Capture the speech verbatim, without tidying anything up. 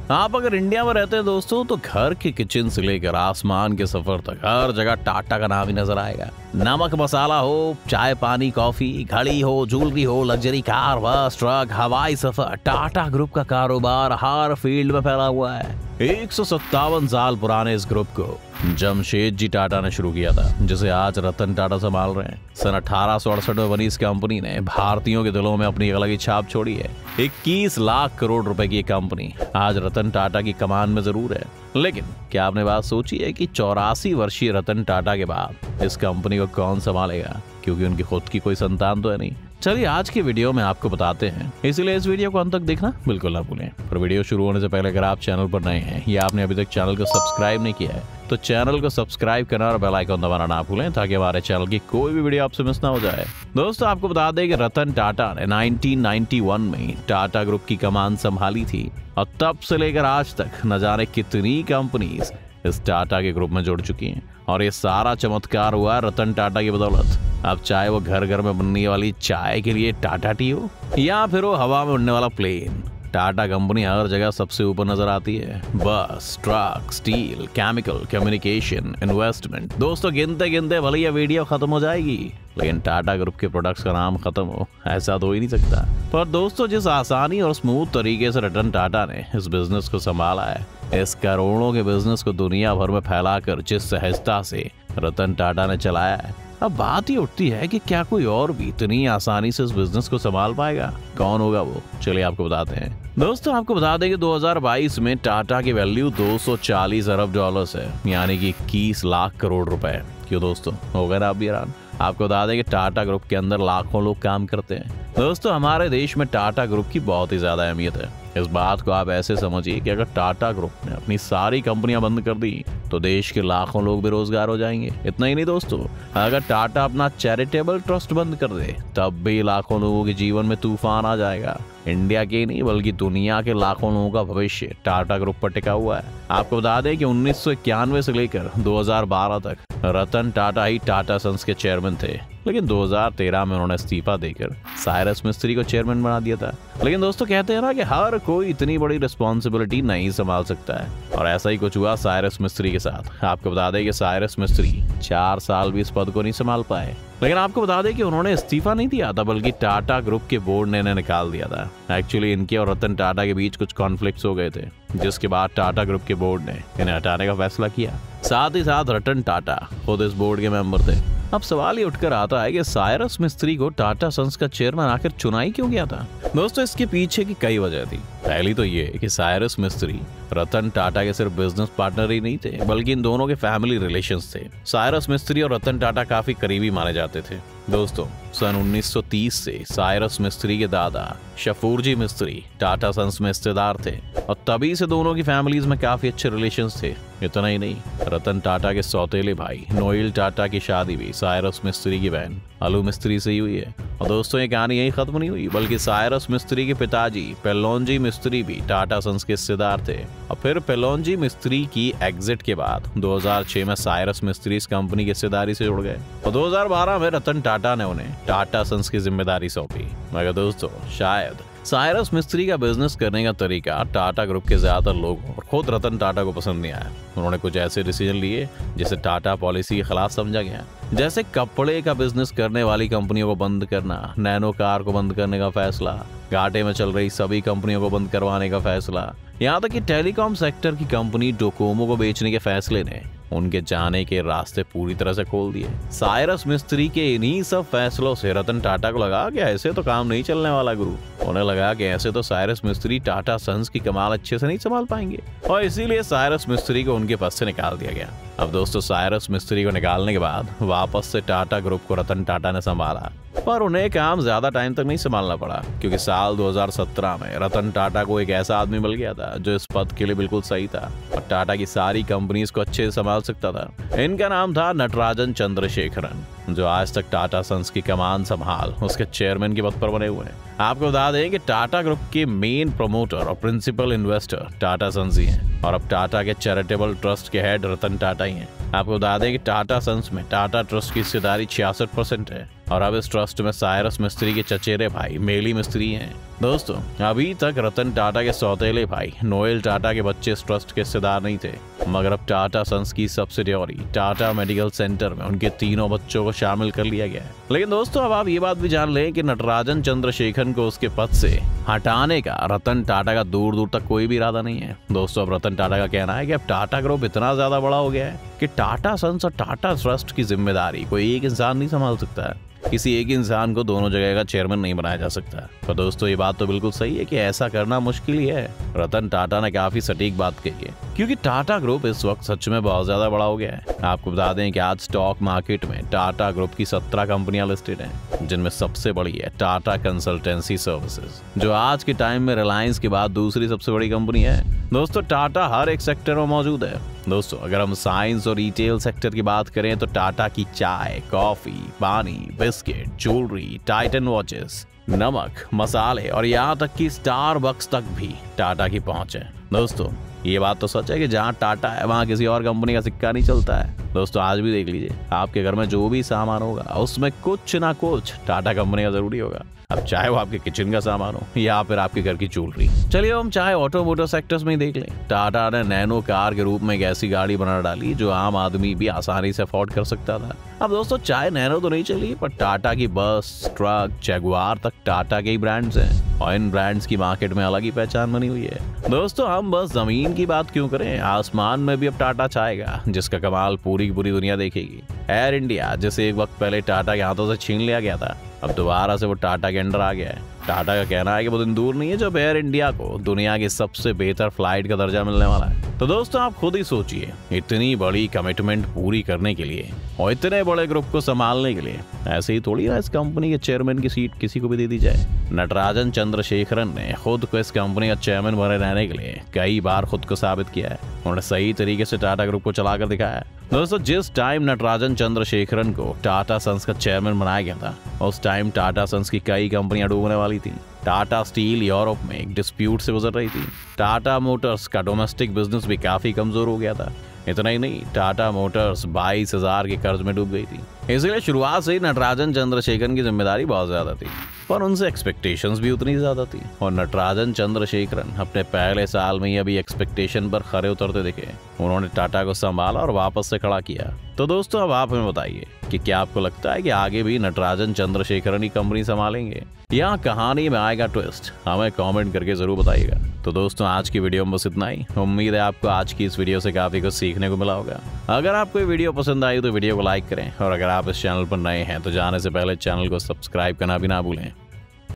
आप अगर इंडिया में रहते हैं दोस्तों तो घर के किचन से लेकर आसमान के सफर तक हर जगह टाटा का नाम ही नजर आएगा। नमक मसाला हो, चाय पानी कॉफी, घड़ी हो, ज्वेलरी हो, लग्जरी कार, बस, ट्रक, हवाई सफर, टाटा ग्रुप का कारोबार हर फील्ड में फैला हुआ है। एक सौ सत्तावन साल पुराने इस ग्रुप को जमशेद जी टाटा ने शुरू किया था, जिसे आज रतन टाटा संभाल रहे हैं। सन अठारह सौ अड़सठ में बनी इस कंपनी ने भारतीयों के दिलों में अपनी अलग ही छाप छोड़ी है। इक्कीस लाख करोड़ रुपए की कंपनी आज रतन टाटा की कमान में जरूर है, लेकिन क्या आपने बात सोची है कि चौरासी वर्षीय रतन टाटा के बाद इस कंपनी को कौन संभालेगा, क्योंकि उनकी खुद की कोई संतान तो है नहीं। चलिए आज की वीडियो में आपको बताते हैं, इसलिए इस वीडियो को अंत तक देखना बिल्कुल ना भूलें। पर वीडियो शुरू होने से पहले अगर आप चैनल पर नए हैं या आपने अभी तक चैनल को सब्सक्राइब नहीं किया है तो चैनल को सब्सक्राइब करना और बेल आइकन दबाना ना भूलें, ताकि हमारे चैनल की कोई भी वीडियो आपसे मिस ना हो जाए। दोस्तों आपको बता दें कि रतन टाटा ने नाइनटीन नाइंटी वन में टाटा ग्रुप की कमान संभाली थी और तब से लेकर आज तक न जाने कितनी कंपनीज इस टाटा के ग्रुप में जुड़ चुकी हैं, और ये सारा चमत्कार हुआ रतन टाटा की बदौलत। अब चाहे वो घर घर में बनने वाली चाय के लिए टाटा टी हो या फिर वो हवा में उड़ने वाला प्लेन, टाटा कंपनी हर जगह सबसे ऊपर नजर आती है। Bus, truck, steel, chemical, communication, investment, दोस्तों गिनते गिनते भले ये वीडियो खत्म हो जाएगी, लेकिन टाटा ग्रुप के प्रोडक्ट्स का नाम खत्म हो ऐसा तो हो ही नहीं सकता। पर दोस्तों जिस आसानी और स्मूथ तरीके से रतन टाटा ने इस बिजनेस को संभाला है, इस करोड़ों के बिजनेस को दुनिया भर में फैलाकर जिस सहजता से रतन टाटा ने चलाया है, अब बात ही उठती है कि क्या कोई और भी इतनी आसानी से इस बिजनेस को संभाल पाएगा? कौन होगा वो, चलिए आपको बताते हैं। दोस्तों आपको बता दें कि दो हज़ार बाईस में टाटा की वैल्यू दो सौ चालीस अरब डॉलर्स है, यानी कि इक्कीस लाख करोड़ रुपए। क्यों दोस्तों, हो गए ना आप भी हैरान? आपको बता दें कि टाटा ग्रुप के अंदर लाखों लोग काम करते हैं। दोस्तों हमारे देश में टाटा ग्रुप की बहुत ही ज्यादा अहमियत है। इस बात को आप ऐसे समझिए कि अगर टाटा ग्रुप ने अपनी सारी कंपनियां बंद कर दी तो देश के लाखों लोग बेरोजगार हो जाएंगे। इतना ही नहीं दोस्तों, अगर टाटा अपना चैरिटेबल ट्रस्ट बंद कर दे तब भी लाखों लोगों के जीवन में तूफान आ जाएगा। इंडिया के नहीं बल्कि दुनिया के लाखों लोगों का भविष्य टाटा ग्रुप पर टिका हुआ है। आपको बता दें कि उन्नीस सौ इक्यानवे से लेकर दो हज़ार बारह तक रतन टाटा ही टाटा सन्स के चेयरमैन थे, लेकिन दो हज़ार तेरह में उन्होंने इस्तीफा देकर साइरस मिस्त्री को चेयरमैन बना दिया था। लेकिन दोस्तों कहते हैं ना कि हर कोई इतनी बड़ी रिस्पॉन्सिबिलिटी नहीं संभाल सकता है, और ऐसा ही कुछ हुआ साइरस मिस्त्री के साथ। आपको बता दें कि साइरस मिस्त्री चार साल भी इस पद को नहीं संभाल पाए, लेकिन आपको बता दें कि उन्होंने इस्तीफा नहीं दिया था, बल्कि टाटा ग्रुप के बोर्ड ने इन्हें निकाल दिया था। एक्चुअली इनके और रतन टाटा के बीच कुछ कॉन्फ्लिक्ट्स हो गए थे, जिसके बाद टाटा ग्रुप के बोर्ड ने इन्हें हटाने का फैसला किया। साथ ही साथ रतन टाटा खुद इस बोर्ड के मेंबर थे। अब सवाल ये उठकर आता है कि साइरस मिस्त्री को टाटा सन्स का चेयरमैन आखिर चुना ही क्यों गया था? दोस्तों इसके पीछे की कई वजह थी। पहली तो ये कि साइरस मिस्त्री रतन टाटा के सिर्फ बिजनेस पार्टनर ही नहीं थे, बल्कि इन दोनों के फैमिली रिलेशंस थे। साइरस मिस्त्री और रतन टाटा काफी करीबी माने जाते थे। दोस्तों सन उन्नीस सौ तीस से साइरस मिस्त्री के दादा शफूरजी मिस्त्री टाटा सन्स में हिस्सेदार थे, और तभी से दोनों की फैमिलीज में काफी अच्छे रिलेशंस थे। इतना ही नहीं, रतन टाटा के सौतेले भाई नोएल टाटा की शादी भी साइरस मिस्त्री की बहन अलू मिस्त्री से ही हुई है। और दोस्तों ये कहानी यही खत्म नहीं हुई, बल्कि साइरस मिस्त्री के पिताजी पेलोंजी मिस्त्री भी टाटा सन्स के हिस्सेदार थे। और फिर पेलोंजी मिस्त्री की एग्जिट के बाद दो हज़ार छह में साइरस मिस्त्री इस कंपनी की हिस्सेदारी से जुड़ गए, और दो हज़ार बारह में रतन टाटा ने उन्हें टाटा सन्स की जिम्मेदारी सौंपी। मगर दोस्तों शायद साइरस मिस्त्री का बिजनेस करने का तरीका टाटा ग्रुप के ज्यादातर लोगों और खुद रतन टाटा को पसंद नहीं आया। उन्होंने कुछ ऐसे डिसीजन लिए जिसे टाटा पॉलिसी के खिलाफ समझा गया, जैसे कपड़े का बिजनेस करने वाली कंपनियों को बंद करना, नैनो कार को बंद करने का फैसला, घाटे में चल रही सभी कंपनियों को बंद करवाने का फैसला, यहाँ तक कि टेलीकॉम सेक्टर की कंपनी डोकोमो को बेचने के फैसले ने उनके जाने के रास्ते पूरी तरह से खोल दिए। साइरस मिस्त्री के इन्हीं सब फैसलों से रतन टाटा को लगा कि ऐसे तो काम नहीं चलने वाला गुरु। उन्हें लगा कि ऐसे तो साइरस मिस्त्री टाटा सन्स की कमाल अच्छे से नहीं संभाल पाएंगे, और इसीलिए साइरस मिस्त्री को उनके पद से निकाल दिया गया। अब दोस्तों साइरस मिस्त्री को निकालने के बाद वापस से टाटा ग्रुप को रतन टाटा ने संभाला, पर उन्हें काम ज्यादा टाइम तक नहीं संभालना पड़ा, क्योंकि साल दो हज़ार सत्रह में रतन टाटा को एक ऐसा आदमी मिल गया था जो इस पद के लिए बिल्कुल सही था और टाटा की सारी कंपनीज को अच्छे से संभाल सकता था। इनका नाम था नटराजन चंद्रशेखरन, जो आज तक टाटा सन्स की कमान संभाल उसके चेयरमैन के पद पर बने हुए हैं। आपको बता दें कि टाटा ग्रुप के मेन प्रमोटर और प्रिंसिपल इन्वेस्टर टाटा सन्स ही हैं, और अब टाटा के चैरिटेबल ट्रस्ट के हेड रतन टाटा ही हैं। आपको बता दें कि टाटा सन्स में टाटा ट्रस्ट की हिस्सेदारी छियासठ परसेंट है। और अब इस ट्रस्ट में साइरस मिस्त्री के चचेरे भाई मेली मिस्त्री हैं। दोस्तों अभी तक रतन टाटा के सौतेले भाई नोएल टाटा के बच्चे इस ट्रस्ट के हिस्सेदार नहीं थे, मगर अब टाटा सन्स की सब्सिडियरी टाटा मेडिकल सेंटर में उनके तीनों बच्चों को शामिल कर लिया गया है। लेकिन दोस्तों अब आप ये बात भी जान लें कि नटराजन चंद्रशेखरन को उसके पद से हटाने का रतन टाटा का दूर दूर तक कोई भी इरादा नहीं है। दोस्तों अब रतन टाटा का कहना है कि अब टाटा ग्रुप इतना ज्यादा बड़ा हो गया है कि टाटा सन्स और टाटा ट्रस्ट की जिम्मेदारी कोई एक इंसान नहीं संभाल सकता है। किसी एक इंसान को दोनों जगह का चेयरमैन नहीं बनाया जा सकता। पर दोस्तों ये बात तो बिल्कुल सही है कि ऐसा करना मुश्किल ही है। रतन टाटा ने काफी सटीक बात कही है, क्योंकि टाटा ग्रुप इस वक्त सच में बहुत ज्यादा बड़ा हो गया है। आपको बता दें कि आज स्टॉक मार्केट में टाटा ग्रुप की सत्रह कंपनियां लिस्टेड हैं, जिनमें सबसे बड़ी है टाटा कंसल्टेंसी सर्विसेज, जो आज के टाइम में रिलायंस के बाद दूसरी सबसे बड़ी कंपनी है। दोस्तों टाटा हर एक सेक्टर में मौजूद है। दोस्तों अगर हम साइंस और रिटेल सेक्टर की बात करें तो टाटा की चाय, कॉफी, पानी, बिस्किट, ज्वेलरी, टाइटन वॉचेस, नमक, मसाले और यहाँ तक कि स्टारबक्स तक भी टाटा की पहुंच है। दोस्तों ये बात तो सच है कि जहाँ टाटा है वहाँ किसी और कंपनी का सिक्का नहीं चलता है। दोस्तों आज भी देख लीजिए, आपके घर में जो भी सामान होगा उसमें कुछ ना कुछ टाटा कंपनी का जरूरी होगा। अब चाहे वो आपके किचन का सामान हो या फिर आपके घर की ज्वेलरी। चलिए हम चाहे ऑटोमोटिव सेक्टर्स में ही देख लें। टाटा ने नैनो कार के रूप में एक ऐसी गाड़ी बना डाली जो आम आदमी भी आसानी से अफोर्ड कर सकता था। अब दोस्तों चाहे नैनो तो नहीं चली, पर टाटा की बस, ट्रक, जगुआर तक टाटा के ही ब्रांड्स हैं और इन ब्रांड्स की मार्केट में अलग ही पहचान बनी हुई है। दोस्तों हम बस जमीन की बात क्यों करें, आसमान में भी अब टाटा छाएगा, जिसका कमाल पूरी की पूरी दुनिया देखेगी। एयर इंडिया, जिसे एक वक्त पहले टाटा के हाथों से छीन लिया गया था, अब दोबारा से वो टाटा के अंडर आ गया है। टाटा का कहना है कि वो दिन दूर नहीं है जब एयर इंडिया को दुनिया की सबसे बेहतर फ्लाइट का दर्जा मिलने वाला है। तो दोस्तों आप खुद ही सोचिए, इतनी बड़ी कमिटमेंट पूरी करने के लिए और इतने बड़े ग्रुप को संभालने के लिए ऐसे ही थोड़ी ना इस कंपनी के चेयरमैन की सीट किसी को भी दे दी जाए। नटराजन चंद्रशेखरन ने खुद को इस कंपनी का चेयरमैन बने रहने के लिए कई बार खुद को साबित किया है। उन्होंने सही तरीके से टाटा ग्रुप को चलाकर दिखाया है। दोस्तों जिस टाइम नटराजन चंद्रशेखरन को टाटा सन्स का चेयरमैन बनाया गया था, उस टाइम टाटा सन्स की कई कंपनियां डूबने वाली थी। टाटा स्टील यूरोप में एक डिस्प्यूट से गुजर रही थी। टाटा मोटर्स का डोमेस्टिक बिजनेस भी काफी कमजोर हो गया था। इतना ही नहीं, टाटा मोटर्स बाईस हजार के कर्ज में डूब गई थी। इसलिए शुरुआत से ही नटराजन चंद्रशेखरन की जिम्मेदारी बहुत ज्यादा थी, पर उनसे एक्सपेक्टेशंस भी उतनी ज्यादा थी। और नटराजन चंद्रशेखरन अपने पहले साल में ही अभी एक्सपेक्टेशन पर खरे उतरते दिखे। उन्होंने टाटा को संभाला और वापस से खड़ा किया। तो दोस्तों अब आप हमें बताइए कि क्या आपको लगता है कि आगे भी नटराजन चंद्रशेखरन ही कंपनी संभालेंगे या कहानी में आएगा ट्विस्ट? हमें कमेंट करके जरूर बताइएगा। तो दोस्तों आज की वीडियो में बस इतना ही। उम्मीद है आपको आज की इस वीडियो से काफी कुछ सीखने को मिला होगा। अगर आपको ये वीडियो पसंद आई तो वीडियो को लाइक करें, और अगर आप इस चैनल पर नए हैं तो जाने से पहले चैनल को सब्सक्राइब करना भी ना भूलें।